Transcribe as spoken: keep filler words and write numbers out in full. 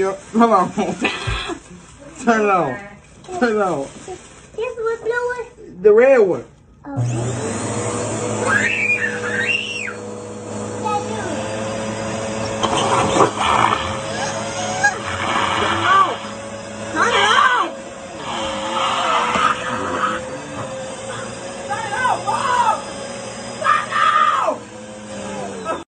Hold on. Turn it on. Turn it on. This one blue one? The red one. Oh.